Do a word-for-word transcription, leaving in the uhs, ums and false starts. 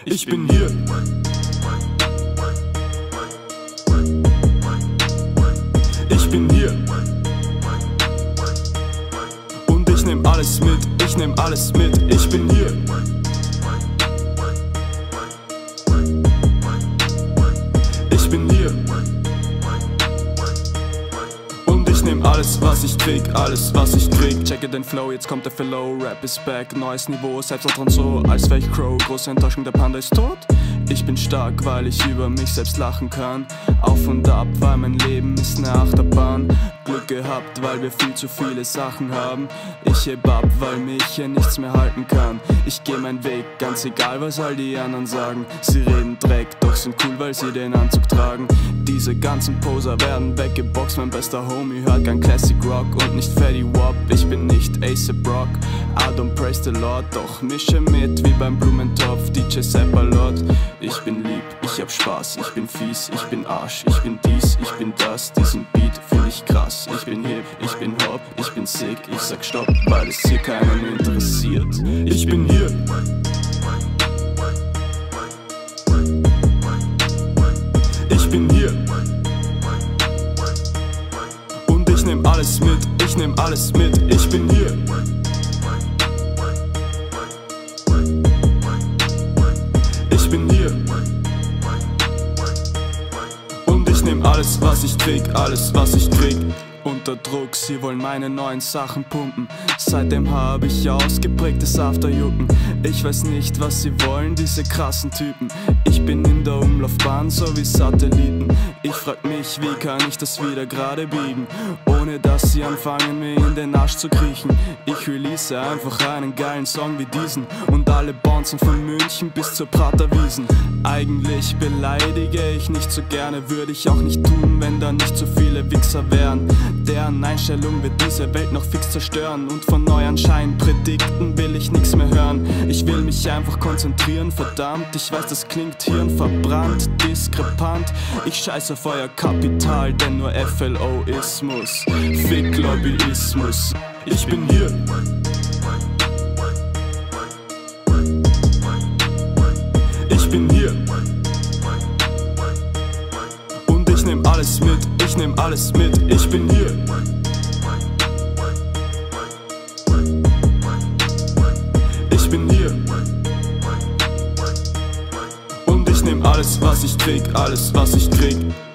Ich bin hier. Ich bin hier. Und ich nehm alles mit, ich nehm alles mit. Ich bin hier. Ich bin hier. Und ich nehm alles, was ich krieg, alles, was ich krieg. Checke den Flow, jetzt kommt der Flow. Rap ist back, neues Niveau, Selbstvertrauen so, als wär ich Crow. Große Enttäuschung, der Panda ist tot. Ich bin stark, weil ich über mich selbst lachen kann. Auf und ab, weil mein Leben ist ne Achterbahn. Glück gehabt, weil wir viel zu viele Sachen haben. Ich heb ab, weil mich hier nichts mehr halten kann. Ich geh meinen Weg, ganz egal was all die anderen sagen. Sie reden Dreck, doch sind cool, weil sie den Anzug tragen. Diese ganzen Poser werden weggeboxt. Mein bester Homie hört gern Classic Rock und nicht Fatty Wap. Ich bin nicht A$AP Rock, I don't praise the Lord. Doch mische mit wie beim Blumentopf, D J Seppalot. Ich bin lieb, ich hab Spaß, ich bin fies, ich bin Arsch, ich bin dies, ich bin das. Diesen Beat find ich krass, ich bin hip, ich bin hop, ich bin sick. Ich sag stopp, weil es hier keinen interessiert. Ich bin hier. Ich bin hier. Und ich nehm alles mit, ich nehm alles mit. Ich bin hier. Ich bin hier. Und ich nehm alles, was ich krieg, alles, was ich krieg. Unter Druck, sie wollen meine neuen Sachen pumpen. Seitdem habe ich ausgeprägtes Afterjucken. Ich weiß nicht, was sie wollen, diese krassen Typen. Ich bin in der Umlaufbahn, so wie Satelliten. Ich frag mich, wie kann ich das wieder gerade biegen, ohne dass sie anfangen, mir in den Arsch zu kriechen. Ich release einfach einen geilen Song wie diesen und alle bouncen von München bis zur Praterwiesen. Eigentlich beleidige ich nicht so gerne, würde ich auch nicht tun, wenn da nicht so viele Wichser wären. Deren Einstellung wird diese Welt noch fix zerstören. Und von neuen Scheinpredigten will ich nix mehr hören. Ich will mich einfach konzentrieren, verdammt. Ich weiß, das klingt hirnverbrannt, diskrepant. Ich scheiß auf euer Kapital, denn nur F L O-Ismus, Fick Lobbyismus. Ich bin hier. Ich bin hier. Und ich nehm alles mit, ich nehm alles mit. Ich bin hier. Ich bin hier. Und ich nehm alles, was ich krieg, alles, was ich krieg.